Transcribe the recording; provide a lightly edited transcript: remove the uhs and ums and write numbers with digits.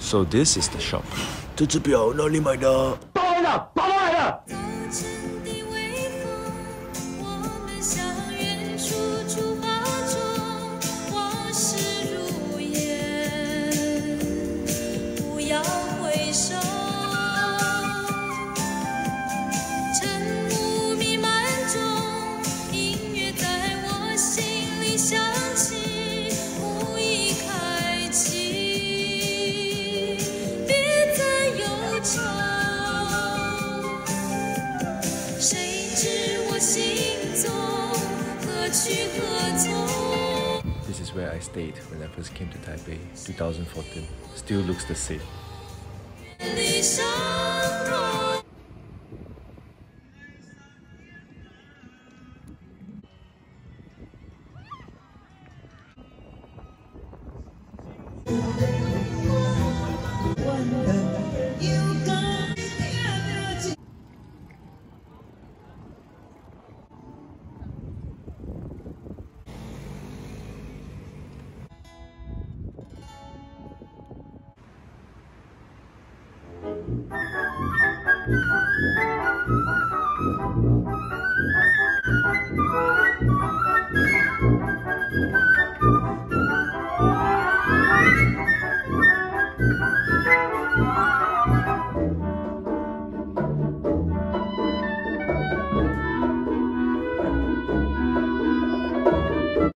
So this is the shop. 这只表哪里买的？爸爸来了，爸爸来了。 This is where I stayed when I first came to Taipei, 2014. Still looks the same.